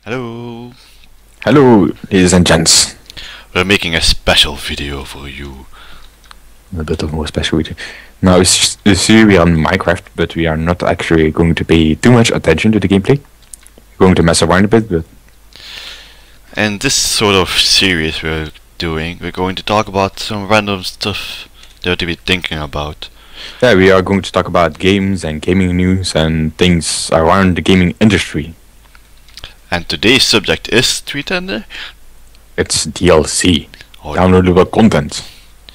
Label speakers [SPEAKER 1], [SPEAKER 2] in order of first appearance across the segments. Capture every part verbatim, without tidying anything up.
[SPEAKER 1] Hello.
[SPEAKER 2] Hello, ladies and gents.
[SPEAKER 1] We're making a special video for you.
[SPEAKER 2] A bit of more special video. Now, it's, it's here we are on Minecraft, but we are not actually going to pay too much attention to the gameplay. We're going to mess around a bit, but...
[SPEAKER 1] And this sort of series we're doing, we're going to talk about some random stuff that to be thinking about.
[SPEAKER 2] Yeah, we are going to talk about games and gaming news and things around the gaming industry.
[SPEAKER 1] And today's subject is Treetender.
[SPEAKER 2] It's D L C,
[SPEAKER 1] Oh,
[SPEAKER 2] downloadable content.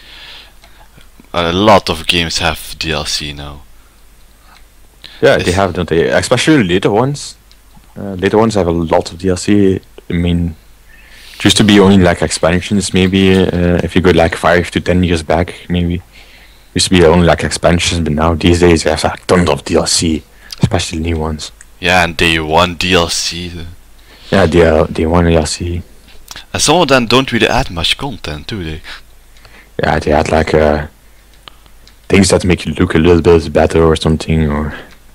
[SPEAKER 1] a lot of games have D L C now.
[SPEAKER 2] Yeah,
[SPEAKER 1] Yes.
[SPEAKER 2] they have, don't they? Especially later ones. Uh, later ones have a lot of D L C. I mean, it used to be only like expansions, maybe. Uh, if you go like five to ten years back, maybe. Used to be only like expansions, but now these days there's like tons of D L C, especially new ones.
[SPEAKER 1] Yeah, and day one D L C. uh,
[SPEAKER 2] Yeah, they are they want D L C.
[SPEAKER 1] And some of them don't really add much content, do they?
[SPEAKER 2] Yeah, they had like uh, things that make you look a little bit better or something, or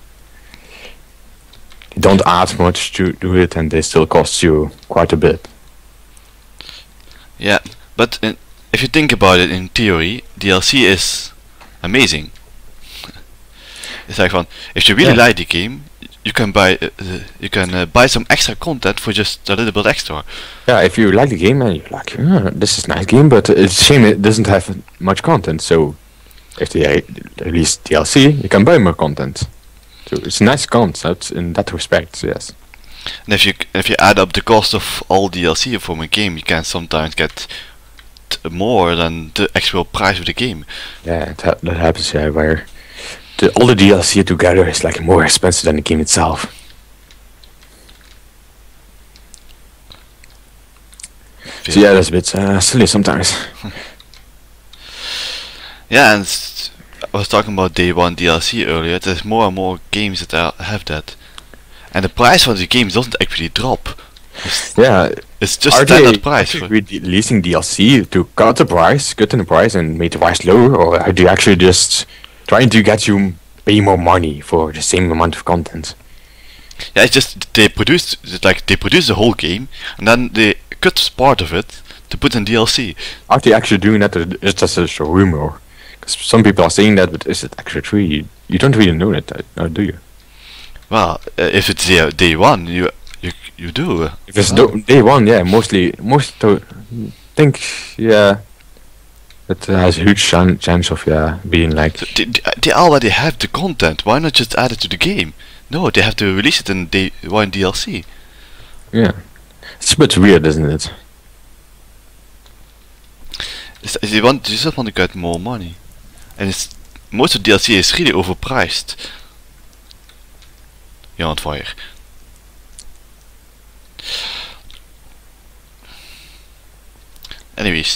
[SPEAKER 2] they don't add much to do it, and they still cost you quite a bit.
[SPEAKER 1] Yeah, but in, if you think about it in theory, D L C is amazing. It's like fun. If you really
[SPEAKER 2] Yeah.
[SPEAKER 1] like the game, you can buy uh, uh, you can uh, buy some extra content for just a little bit extra.
[SPEAKER 2] Yeah, if you like the game and you're like, "Ah, this is a nice game, but it's a shame it doesn't have much content. So if they re- release D L C, you can buy more content. So it's a nice concept in that respect, yes.
[SPEAKER 1] And if you if you add up the cost of all D L C from a game, you can sometimes get t more than the actual price of the game.
[SPEAKER 2] Yeah, that, that happens, yeah, where the, all the D L C together is like more expensive than the game itself. So yeah, that's a bit uh, silly sometimes.
[SPEAKER 1] Yeah, and s- I was talking about day one D L C earlier. There's more and more games that are, have that, and the price for the games doesn't actually drop. It's,
[SPEAKER 2] Yeah,
[SPEAKER 1] it's just
[SPEAKER 2] are
[SPEAKER 1] standard
[SPEAKER 2] they
[SPEAKER 1] price.
[SPEAKER 2] actually re- releasing D L C to cut the price, cut the price and make the price lower, or are they actually just trying to get you pay more money for the same amount of content?
[SPEAKER 1] Yeah, it's just they produce it's like they produce the whole game and then they cut part of it to put in D L C.
[SPEAKER 2] Are they actually doing that, or is that just a rumor? Because some people are saying that, but is it actually true? You, you don't really know that, uh, do you?
[SPEAKER 1] Well, uh, if it's day, day one, you you you do. uh,
[SPEAKER 2] If it's
[SPEAKER 1] well,
[SPEAKER 2] do- day one, yeah, mostly, most to think, yeah, it has a huge chan- chance of, yeah, being like,
[SPEAKER 1] They, they they already have the content. Why not just add it to the game? No, they have to release it in day one D L C.
[SPEAKER 2] yeah. It's a bit weird, isn't it?
[SPEAKER 1] It's, they want they just want to get more money, and it's most of D L C is really overpriced. You're on fire. Anyways,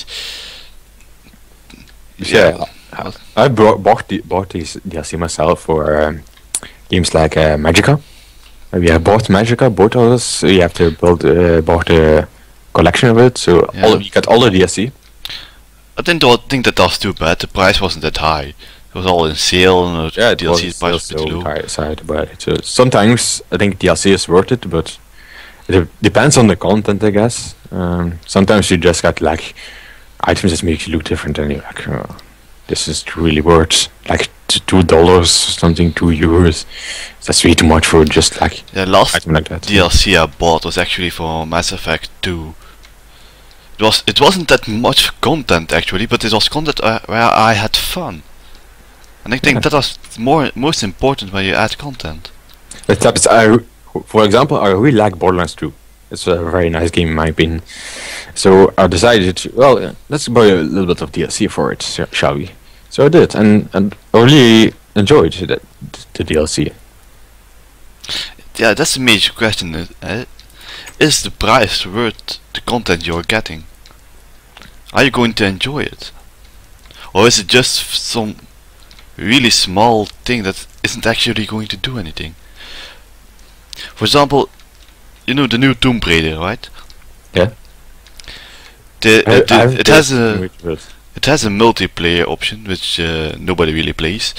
[SPEAKER 2] Yeah, I, I bought, bought, the, bought these D L C myself for um, games like uh, Magica. Uh, We have bought Magica, both of us. So you have to build, uh, bought a collection of it, so
[SPEAKER 1] Yeah.
[SPEAKER 2] all you got all the D L C.
[SPEAKER 1] I didn't don't think that was too bad. The price wasn't that high. It was all in sale, and the
[SPEAKER 2] Yeah, it
[SPEAKER 1] D L C
[SPEAKER 2] was
[SPEAKER 1] price was
[SPEAKER 2] still
[SPEAKER 1] pretty
[SPEAKER 2] so
[SPEAKER 1] low.
[SPEAKER 2] high side, but so sometimes I think D L C is worth it, but it de- depends on the content, I guess. Um, sometimes you just got like items that make you look different, and you're like, oh, this is really worth like t- two dollars, something, two euros. That's way too much for just like
[SPEAKER 1] The last
[SPEAKER 2] item like that.
[SPEAKER 1] D L C I bought was actually for Mass Effect two. It was it wasn't that much content actually, but it was content uh, where I had fun. And I think
[SPEAKER 2] Yeah.
[SPEAKER 1] that was more most important when you add content.
[SPEAKER 2] That happens. I, re- for example, I really like Borderlands two. It's a very nice game in my opinion. So I decided, well, uh, let's buy a little bit of D L C for it, sh- shall we? So I did, and, and I really enjoyed the, the D L C.
[SPEAKER 1] Yeah, that's a major question. uh, uh, Is the price worth the content you're getting? Are you going to enjoy it? Or is it just f- some really small thing that isn't actually going to do anything? For example, you know the new Tomb Raider, right?
[SPEAKER 2] Yeah.
[SPEAKER 1] The,
[SPEAKER 2] I-
[SPEAKER 1] uh, the-
[SPEAKER 2] I've
[SPEAKER 1] it has
[SPEAKER 2] played
[SPEAKER 1] a
[SPEAKER 2] it, but-
[SPEAKER 1] it has a multiplayer option which uh, nobody really plays.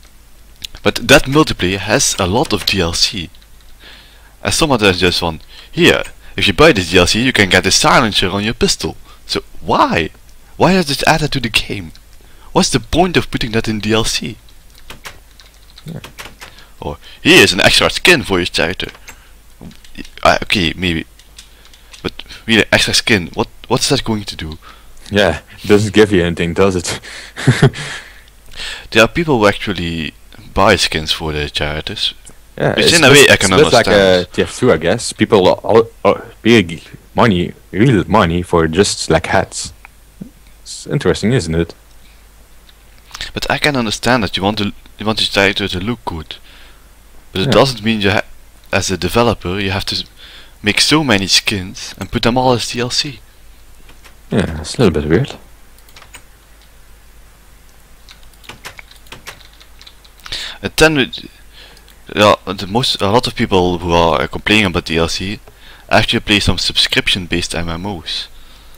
[SPEAKER 1] But that multiplayer has a lot of D L C. And some of them just want, here, if you buy this D L C, you can get a silencer on your pistol. So why? Why is it added to the game? What's the point of putting that in D L C?
[SPEAKER 2] Yeah.
[SPEAKER 1] Or here's an extra skin for your character. Uh, okay, maybe, but really extra skin. What what's that going to do?
[SPEAKER 2] Yeah, it doesn't give you anything, does it?
[SPEAKER 1] There are people who actually buy skins for their characters.
[SPEAKER 2] Yeah,
[SPEAKER 1] Which
[SPEAKER 2] it's
[SPEAKER 1] in a way
[SPEAKER 2] just-
[SPEAKER 1] I can
[SPEAKER 2] it's just like
[SPEAKER 1] understand.
[SPEAKER 2] uh, T F two, I guess. People all, all big money, real money for just like hats. It's interesting, isn't it?
[SPEAKER 1] But I can understand that you want to you want your character to look good, but it
[SPEAKER 2] Yeah.
[SPEAKER 1] doesn't mean you ha as a developer you have to make so many skins and put them all as D L C.
[SPEAKER 2] Yeah, it's a little bit weird.
[SPEAKER 1] And then with, yeah, the most a lot of people who are complaining about D L C actually play some subscription-based M M Os.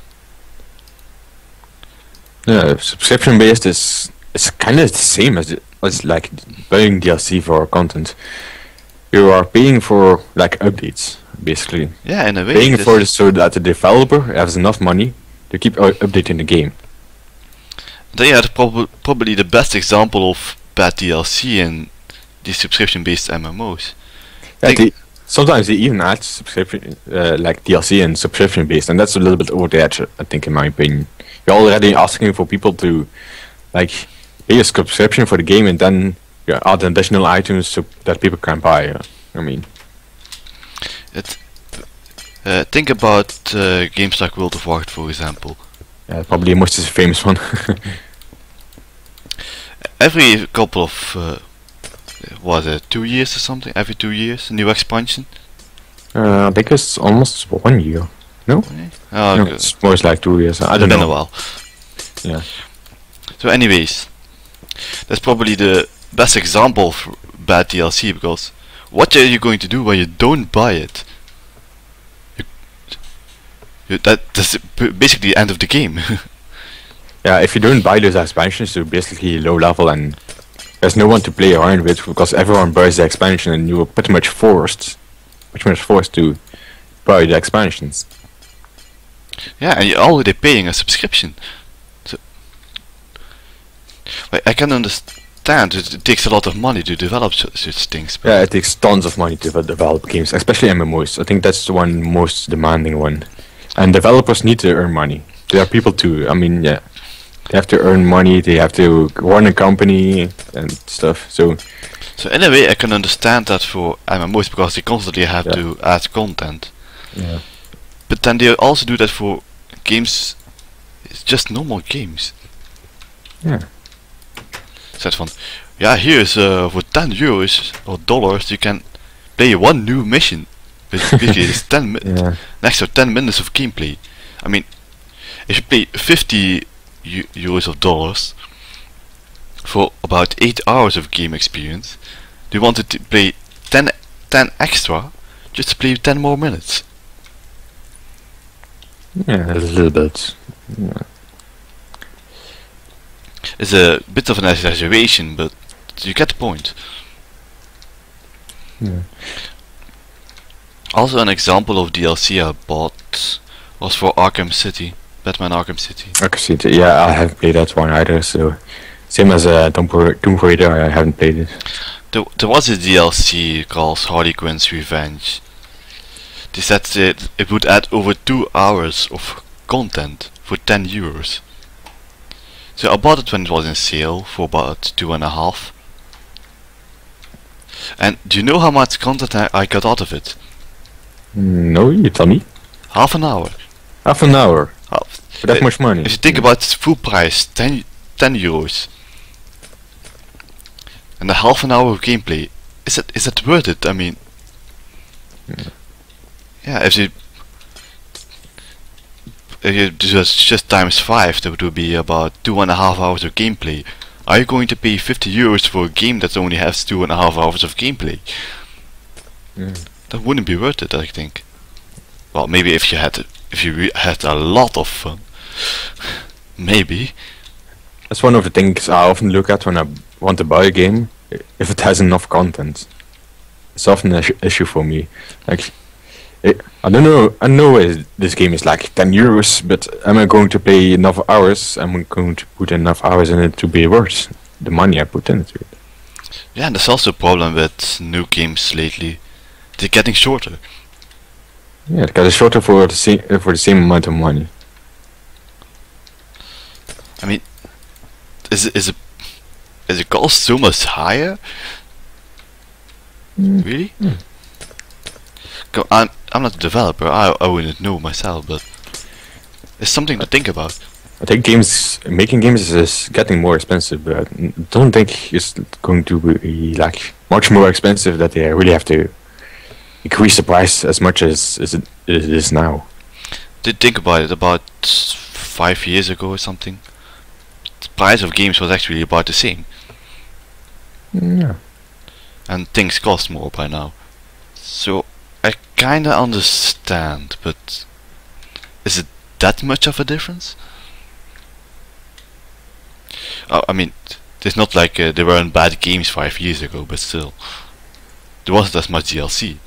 [SPEAKER 2] Yeah, subscription based is it's kind of the same as it, as like buying D L C for content. You are paying for like updates, basically.
[SPEAKER 1] Yeah, in a way.
[SPEAKER 2] Paying
[SPEAKER 1] it is-
[SPEAKER 2] for it so that the developer has enough money to keep u- updating the game.
[SPEAKER 1] They are prob probably the best example of bad D L C in the subscription-based M M Os.
[SPEAKER 2] Yeah,
[SPEAKER 1] Think-
[SPEAKER 2] they, sometimes they even add subscription, uh, like D L C and subscription based, and that's a little bit over the edge, I think, in my opinion. You're already asking for people to, like, pay a subscription for the game and then you add additional items so that people can buy. Uh, I mean,
[SPEAKER 1] It, uh, think about uh, games like World of Warcraft, for example.
[SPEAKER 2] yeah, probably the most famous one.
[SPEAKER 1] Every couple of uh, was it two years or something? Every two years, a new expansion.
[SPEAKER 2] uh, I think it's almost one year. No,
[SPEAKER 1] Oh,
[SPEAKER 2] no
[SPEAKER 1] good.
[SPEAKER 2] it's most like two years. I don't
[SPEAKER 1] Been a
[SPEAKER 2] know.
[SPEAKER 1] while.
[SPEAKER 2] Yeah.
[SPEAKER 1] So, anyways, that's probably the best example of bad D L C, because what are you going to do when you don't buy it? You, you, that, that's b- basically the end of the game.
[SPEAKER 2] Yeah, if you don't buy those expansions, you're basically low level and there's no one to play around with because everyone buys the expansion and you're pretty much forced, pretty much forced to buy the expansions.
[SPEAKER 1] Yeah, and you're already paying a subscription. So, like, I can understand it, it takes a lot of money to develop su- such things. But
[SPEAKER 2] Yeah, it takes tons of money to develop games, especially M M Os. I think that's the one most demanding one. And developers need to earn money. There are people too. I mean, yeah, they have to earn money. They have to run a company and stuff. So
[SPEAKER 1] So in a way, I can understand that for M M Os because they constantly have
[SPEAKER 2] Yeah.
[SPEAKER 1] to add content.
[SPEAKER 2] yeah,
[SPEAKER 1] But then they also do that for games. It's just normal games.
[SPEAKER 2] yeah,
[SPEAKER 1] Said van, yeah, here's uh, for ten euros or dollars you can play one new mission. Basically, it's ten mi-
[SPEAKER 2] yeah.
[SPEAKER 1] next to ten minutes of gameplay. I mean, if you pay fifty eu- euros of dollars for about eight hours of game experience, do you want to play ten, ten extra just to play ten more minutes?
[SPEAKER 2] Yeah, a little bit. Yeah.
[SPEAKER 1] It's a bit of an exaggeration, but you get the point.
[SPEAKER 2] Yeah.
[SPEAKER 1] Also, an example of D L C I bought was for Arkham City, Batman Arkham City.
[SPEAKER 2] I can see it. Yeah, I haven't played that one either. So same as uh, Tomb Ra- Tomb Raider, I haven't played it.
[SPEAKER 1] There, there was a D L C called Harley Quinn's Revenge. They said that it would add over two hours of content for ten euros. So I bought it when it was in sale for about two and a half. And do you know how much content I, I got out of it?
[SPEAKER 2] No, you tell me.
[SPEAKER 1] Half an hour.
[SPEAKER 2] Half an hour
[SPEAKER 1] Half.
[SPEAKER 2] for that
[SPEAKER 1] Uh,
[SPEAKER 2] much money.
[SPEAKER 1] If you think about its full price, ten, ten euros. And a half an hour of gameplay, is that is that worth it? I mean,
[SPEAKER 2] Yeah.
[SPEAKER 1] yeah, if you if you just just times five, that would be about two and a half hours of gameplay. Are you going to pay fifty euros for a game that only has two and a half hours of gameplay?
[SPEAKER 2] Yeah.
[SPEAKER 1] That wouldn't be worth it, I think. Well, maybe if you had if you re- had a lot of fun, maybe.
[SPEAKER 2] That's one of the things I often look at when I want to buy a game. If it has enough content, it's often an issue- issue for me. Like, It, I don't know. I know uh, this game is like ten euros, but am I going to play enough hours? Am I going to put enough hours in it to be worth the money I put into it?
[SPEAKER 1] Yeah, and there's also a problem with new games lately. They're getting shorter.
[SPEAKER 2] Yeah, it got shorter for the same for the same amount of money.
[SPEAKER 1] I mean, is it is it is the cost so much higher?
[SPEAKER 2] Mm.
[SPEAKER 1] Really?
[SPEAKER 2] Mm.
[SPEAKER 1] Go, I'm I'm not a developer. I I wouldn't know myself, but it's something to think about.
[SPEAKER 2] I think games making games is getting more expensive, but I don't think it's going to be like much more expensive that they really have to increase the price as much as, as it, it is now.
[SPEAKER 1] Did think about it about five years ago or something. The price of games was actually about the same,
[SPEAKER 2] Yeah.
[SPEAKER 1] and things cost more by now. So I kinda understand, but is it that much of a difference? Oh, I mean, it's not like uh, there weren't bad games five years ago, but still, there wasn't as much D L C.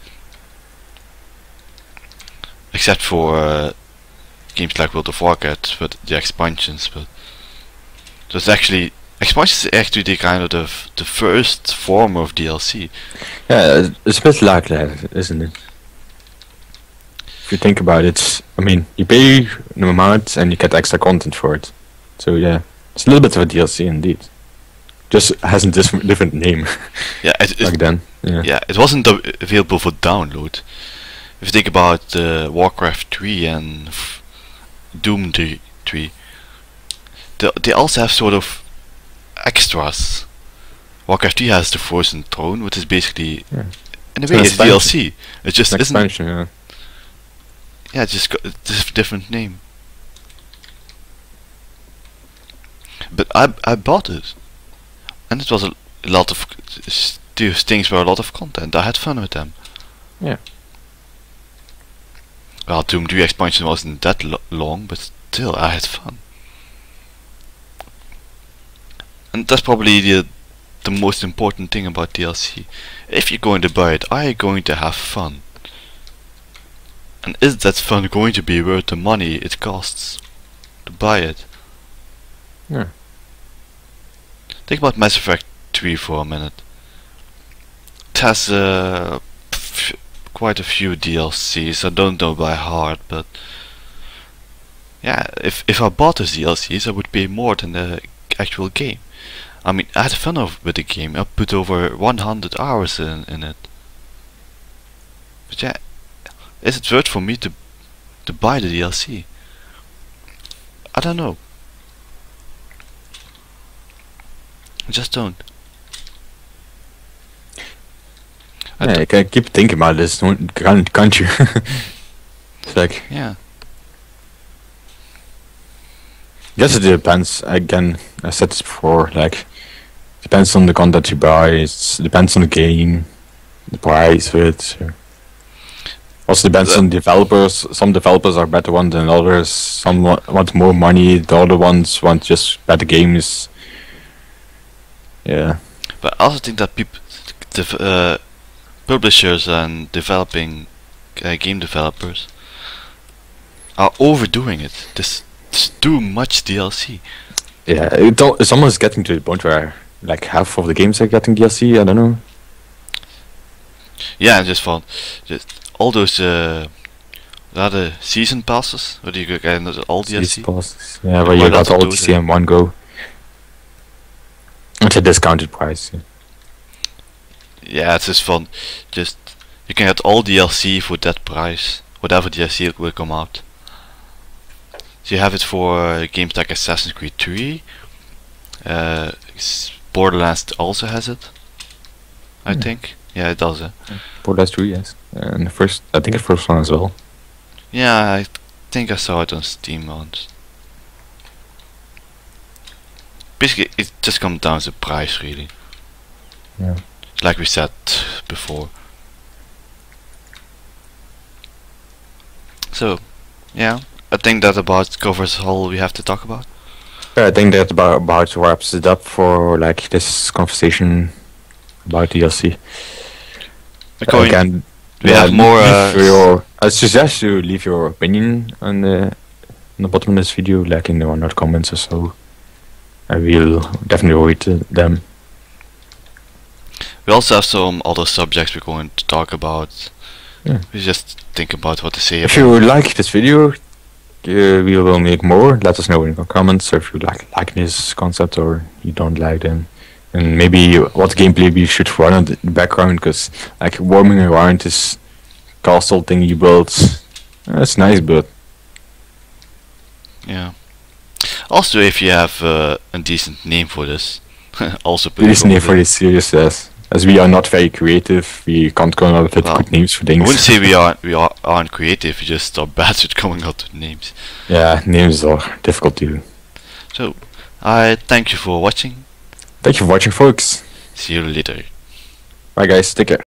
[SPEAKER 1] Except for uh, games like World of Warcraft, but the expansions. But there's actually expansions is actually the kind of the, f the first form of D L C.
[SPEAKER 2] Yeah, it's a bit like that, isn't it? If you think about it, I mean, you pay an amount and you get extra content for it. So yeah, it's a little bit of a D L C indeed. Just has a dis different name.
[SPEAKER 1] Yeah, it,
[SPEAKER 2] Back then. Yeah.
[SPEAKER 1] yeah, it wasn't av available for download. If you think about uh, Warcraft three and f Doom three, they, they also have sort of extras. Warcraft three has the Frozen Throne, which is basically,
[SPEAKER 2] Yeah.
[SPEAKER 1] in a
[SPEAKER 2] It's
[SPEAKER 1] way,
[SPEAKER 2] an
[SPEAKER 1] it's D L C. It just
[SPEAKER 2] An
[SPEAKER 1] isn't.
[SPEAKER 2] expansion, yeah.
[SPEAKER 1] Yeah, it's just got a dif- different name. But I I bought it, and it was a, a lot of s- these things were a lot of content. I had fun with them.
[SPEAKER 2] Yeah.
[SPEAKER 1] Well, Doom three expansion wasn't that lo long, but still, I had fun. And that's probably the the most important thing about D L C. If you're going to buy it, are you going to have fun? And is that fun going to be worth the money it costs to buy it?
[SPEAKER 2] Yeah.
[SPEAKER 1] Think about Mass Effect three for a minute. It has uh, f quite a few D L Cs. I don't know by heart, but yeah, if if I bought the D L Cs, I would pay more than the actual game. I mean, I had fun of with the game. I put over one hundred hours in in it. But yeah, is it worth for me to to buy the D L C? I don't know. I just don't. I
[SPEAKER 2] Yeah,
[SPEAKER 1] d-
[SPEAKER 2] you can keep thinking about this, don't- can't, can't you? It's like,
[SPEAKER 1] yeah.
[SPEAKER 2] guess it depends. Again, I said this before, like, depends on the content you buy, it depends on the game, the price of it. So. Also depends
[SPEAKER 1] The-
[SPEAKER 2] on developers. Some developers are better ones than others. Some wa- want more money, the other ones want just better games. Yeah.
[SPEAKER 1] But I also think that people, uh, publishers and developing uh, game developers are overdoing it. There's, there's too much D L C.
[SPEAKER 2] Yeah, it al- it's almost getting to the point where like half of the games are getting D L C, I don't know.
[SPEAKER 1] Yeah, I just found just all those uh, other season passes where you get another all D L C.
[SPEAKER 2] These passes. Yeah, where
[SPEAKER 1] Why
[SPEAKER 2] you
[SPEAKER 1] not
[SPEAKER 2] got all
[SPEAKER 1] do
[SPEAKER 2] D
[SPEAKER 1] it?
[SPEAKER 2] C in one go. It's a discounted price. Yeah.
[SPEAKER 1] Yeah, it's just fun. Just you can get all D L C for that price, whatever D L C will come out. So you have it for uh, games like Assassin's Creed three. Uh, s- Borderlands also has it, I
[SPEAKER 2] Hmm.
[SPEAKER 1] think. Yeah, it does. Uh.
[SPEAKER 2] Borderlands two, yes. And the first, I think the first one as well.
[SPEAKER 1] Yeah, I think I saw it on Steam once. Basically, it just comes down to price, really.
[SPEAKER 2] Yeah.
[SPEAKER 1] Like we said before. So, yeah, I think that about covers all we have to talk about.
[SPEAKER 2] Yeah, I think that about, about wraps it up for like this conversation about D L C.
[SPEAKER 1] We're going,
[SPEAKER 2] Again,
[SPEAKER 1] Do you have more? Uh,
[SPEAKER 2] leave your, I suggest you leave your opinion on the, on the bottom of this video, like in the one or comments or so. I will definitely read uh, them.
[SPEAKER 1] we also have some other subjects we're going to talk about.
[SPEAKER 2] Yeah.
[SPEAKER 1] We just think about what to say.
[SPEAKER 2] If
[SPEAKER 1] about
[SPEAKER 2] you like this video, uh, we will make more. Let us know in the comments if you like like this concept or you don't like them, and maybe what gameplay we should run in the background. Because like warming around this castle thing you built, that's nice, but
[SPEAKER 1] Yeah. Also, if you have uh, a decent name for this, also put it
[SPEAKER 2] this name
[SPEAKER 1] over
[SPEAKER 2] for
[SPEAKER 1] there.
[SPEAKER 2] this series, yes. As we are not very creative, we can't come up with
[SPEAKER 1] Well,
[SPEAKER 2] good names for
[SPEAKER 1] I wouldn't
[SPEAKER 2] things.
[SPEAKER 1] say we aren't we are, aren't creative. We just are bad at coming up with names.
[SPEAKER 2] Yeah, names are difficult to do.
[SPEAKER 1] So, I thank you for watching.
[SPEAKER 2] Thank you for watching, folks.
[SPEAKER 1] See you later.
[SPEAKER 2] Bye, guys. Take care.